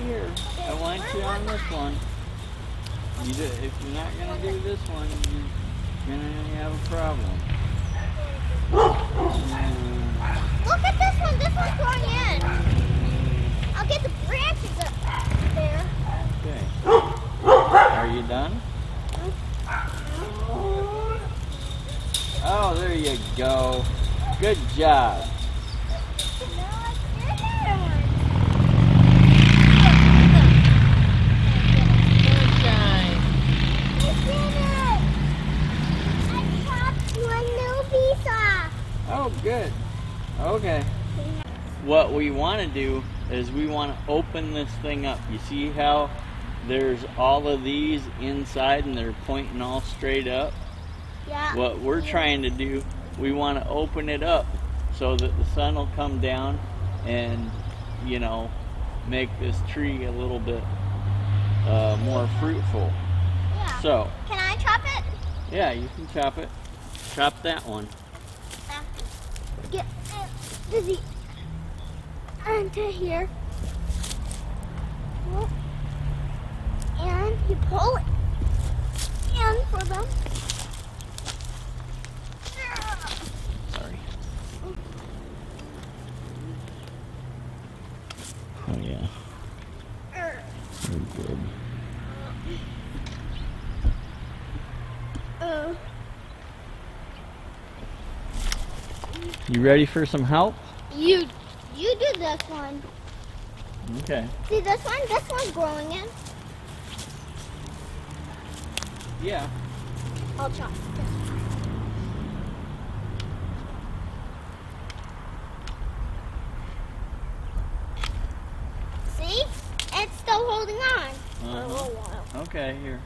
here. I want you on this one. If you're not going to do this one, you're going to have a problem. Look at this one. This one's going in. I'll get the branches up there. Okay. Are you done? Oh, there you go. Good job. Oh, good. Okay. What we want to do is we want to open this thing up. You see how there's all of these inside and they're pointing all straight up? Yeah. What we're trying to do, we want to open it up so that the sun will come down and, you know, make this tree a little bit more fruitful. Yeah. So. Can I chop it? Yeah, you can chop it. Chop that one. Get Dizzy onto here. And you pull it in for them. Sorry. Oh yeah. Very good. You ready for some help? You do this one. Okay. See this one? This one's growing in. Yeah. I'll chop this one. See? It's still holding on for a little while. Okay, here.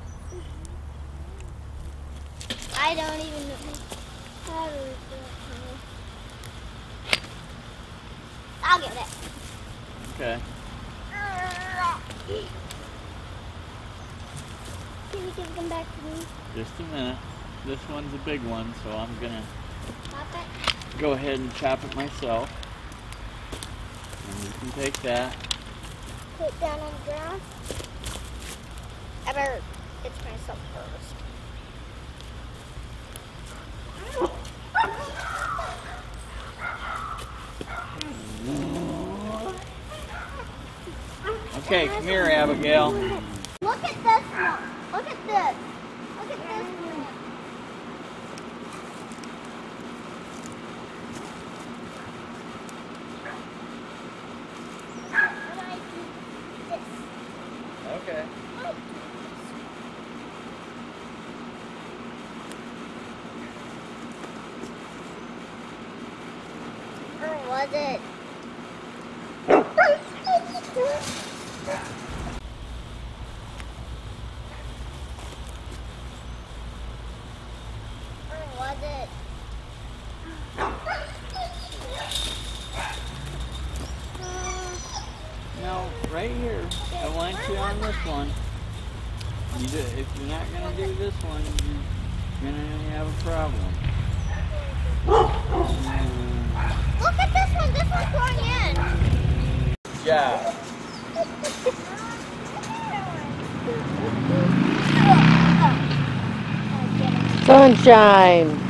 I don't even know how to do it. I'll get it. Okay. Can you give them back to me? Just a minute. This one's a big one, so I'm gonna Chop it. go ahead and chop it myself. And you can take that. Put it down on the ground. I better get myself first. Okay, come here, Abigail. Look at this one. Look at this. Look at this one. When I do this. Okay. Or was it? Or was it? No, right here. I want you on this one. If you're not going to do this one, you're going to have a problem. Look at this one. This one's going in. Good job. Sunshine.